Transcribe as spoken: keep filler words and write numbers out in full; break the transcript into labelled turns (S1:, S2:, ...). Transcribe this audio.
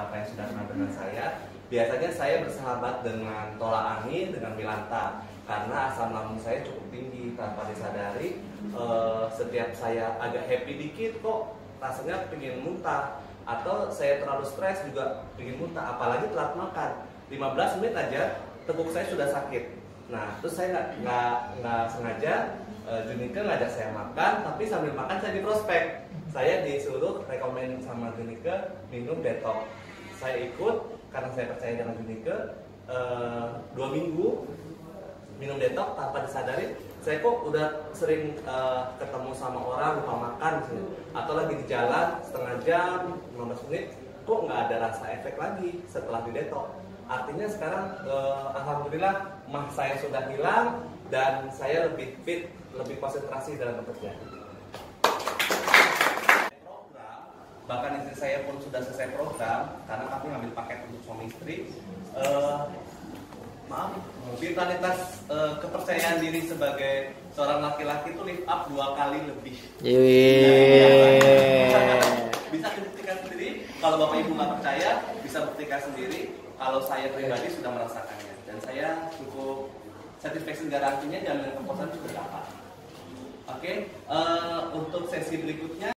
S1: beberapa yang sudah kenal dengan saya, biasanya saya bersahabat dengan tolak angin, dengan Milanta, karena asam lambung saya cukup tinggi tanpa disadari. Uh, setiap saya agak happy dikit kok rasanya pengen muntah, atau saya terlalu stres juga pengen muntah, apalagi telat makan. lima belas menit aja tepuk saya sudah sakit. Nah, terus saya nggak nggak nggak sengaja uh, Junike ngajak saya makan, tapi sambil makan saya di prospek. Saya disuruh rekomend sama Junike minum detox. Saya ikut karena saya percaya dengan Junike. Uh, dua minggu minum detox tanpa disadari, saya kok udah sering uh, ketemu sama orang lupa makan misalnya, atau lagi di jalan setengah jam, lima belas menit, kok nggak ada rasa efek lagi setelah di detox. Artinya sekarang uh, alhamdulillah mah saya sudah hilang dan saya lebih fit, lebih konsentrasi dalam bekerja. Program, bahkan istri saya pun sudah selesai program karena kami ngambil paket untuk suami istri. Uh, maaf, vitalitas uh, kepercayaan diri sebagai seorang laki-laki itu lift up dua kali lebih.
S2: Yeay.
S1: Bisa dibuktikan sendiri. Kalau bapak ibu nggak percaya, bisa buktikan sendiri. Kalau saya pribadi sudah merasakannya dan saya cukup satisfaction garansinya jaminan kepuasan cukup dapat. Oke, okay? uh, untuk sesi berikutnya.